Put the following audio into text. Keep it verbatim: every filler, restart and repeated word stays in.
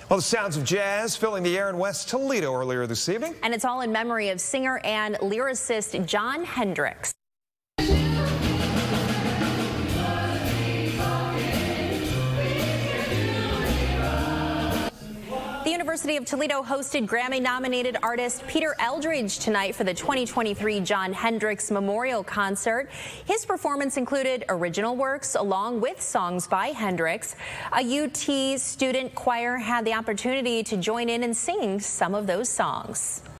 Well, the sounds of jazz filling the air in West Toledo earlier this evening. And it's all in memory of singer and lyricist John Hendricks. The University of Toledo hosted Grammy-nominated artist Peter Eldridge tonight for the twenty twenty-three John Hendricks Memorial Concert. His performance included original works along with songs by Hendricks. A U T student choir had the opportunity to join in and sing some of those songs.